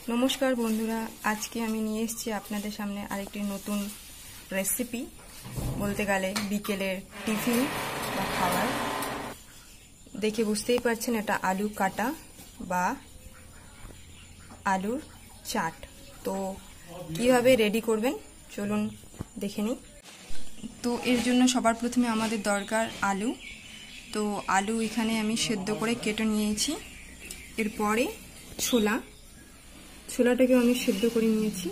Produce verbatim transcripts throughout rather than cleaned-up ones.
नमस्कार बंधुरा आज के आमी निये एसेछि आपनादेर सामने आरेकटी नतून रेसिपि बोलते गेले बिकेलेर टिफिन बा खाबार देखे बुझतेई पारछेन एटा आलू काटा बा आलूर चाट। तो किभाबे रेडी करबेन चलुन देखे निই। तो एर जोन्नो सबार प्रथमे आमादेर दरकार आलू। तो आलू एखाने आमी सेদ্ধ करे केटे निয়েছি। एरपरे छोला छोलाटाके आमी सेদ্ধ करे निয়েছি।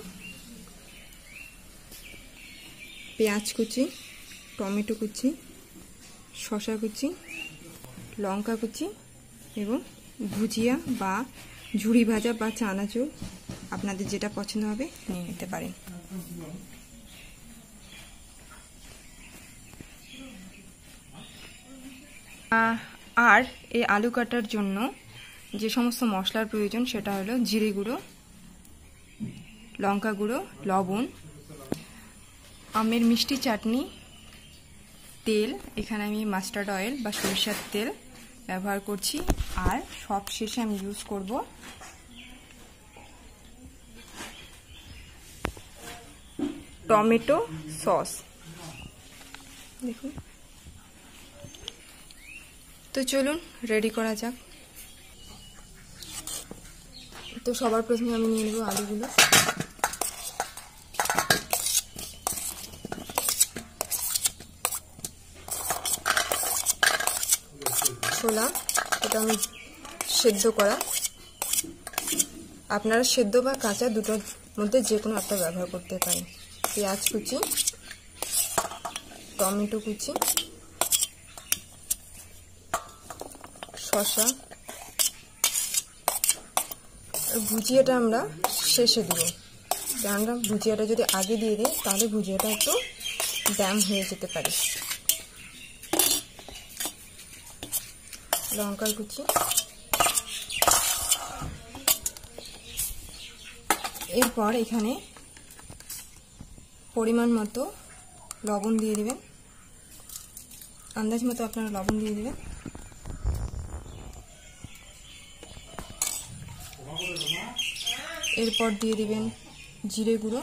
पेঁয়াজ कुचि, टमेटो कुचि, शशा कुचि, लंका कुचि एवं भुजिया बा झुड़ी भाजा बा चानाचुर आपनादेर जेटा पछंद होबे निये निते पारेन। আর এই আলু কাটার জন্য যে সমস্ত মশলার প্রয়োজন সেটা হলো জিরে গুঁড়ো, লঙ্কা গুঁড়ো, লবণ, আমের মিষ্টি চাটনি, তেল, এখানে আমি মাস্টার্ড অয়েল বা সরিষার তেল ব্যবহার করছি। আর সব শেষে আমি ইউজ করব টমেটো সস। দেখুন, তো চলুন রেডি করা যাক। তো সবার প্রথমে আমি নিয়ে নেব আলুগুলো। ছোলা এটা আমি সেদ্ধ করা, আপনারা সেদ্ধ বা কাঁচা দুটোর মধ্যে যে কোনো একটা ব্যবহার করতে পারেন। পেঁয়াজ কুচি, টমেটো কুচি, শসা, ভুজিয়াটা আমরা শেষে দিব। আমরা ভুজিয়াটা যদি আগে দিয়ে দিই তাহলে ভুজিয়াটা একটু ড্যাম হয়ে যেতে পারে। লঙ্কার কুচি, এরপর এখানে পরিমাণ মতো লবণ দিয়ে দিবেন, আন্দাজ মতো আপনারা লবণ দিয়ে দিবেন। এরপর দিয়ে দিবেন জিরে গুঁড়ো,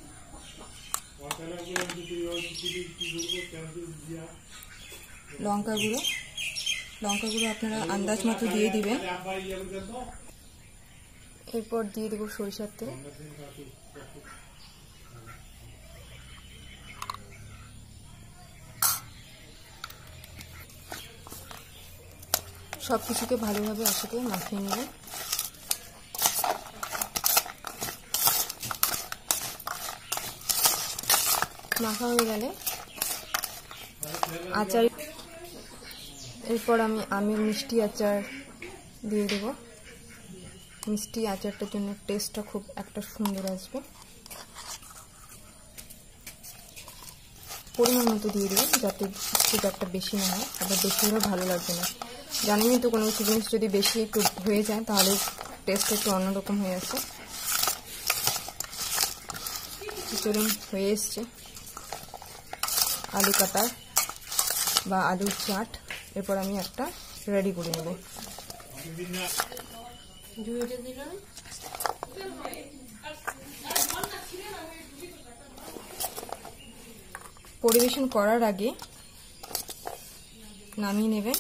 লঙ্কা গুঁড়ো, লঙ্কা গুঁড়ো আপনারা আন্দাজ মতো দিয়ে দিবেন। এরপর দিয়ে দেব সরিষার তেল, সবকিছুকে ভালোভাবে একসাথে মাখিয়ে নেবেন। মাখা হয়ে গেলে আচার, এরপর আমি আমের মিষ্টি আচার দিয়ে দেব। মিষ্টি আচারটার জন্য টেস্টটা খুব একটা সুন্দর আসবে। পরিমাণ মতো দিয়ে দেবেন, যাতে খুব একটা বেশি না হয়, আবার বেশি হলেও ভালো লাগবে না। জানেনই তো কোনো কিছু জিনিস যদি বেশি একটু হয়ে যায় তাহলে টেস্ট একটু অন্যরকম হয়ে আসে। চলুন, হয়ে এসছে আলু কাটার বা আলুর চাট। এরপর আমি একটা রেডি করে নেব। পরিবেশন করার আগে নামিয়ে নেবেন।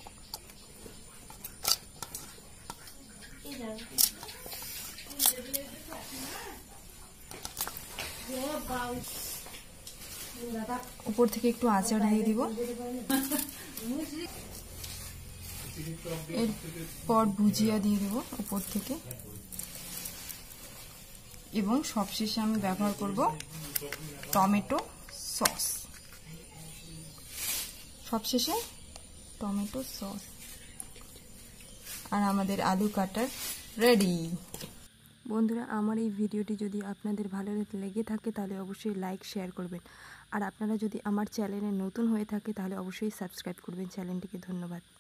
উপর থেকে একটু আচার দিয়ে দিব। এরপর ভুজিয়া দিয়ে দেব উপর থেকে, এবং সবশেষে আমি ব্যবহার করব টমেটো সস। সবশেষে টমেটো সস আর আমাদের আলু কাটার রেডি। বন্ধুরা, আমার এই ভিডিওটি যদি আপনাদের ভালো লেগে থাকে তাহলে অবশ্যই লাইক শেয়ার করবেন। আর আপনারা যদি আমার চ্যানেলে নতুন হয়ে থাকে তাহলে অবশ্যই সাবস্ক্রাইব করবেন চ্যানেলটিকে। ধন্যবাদ।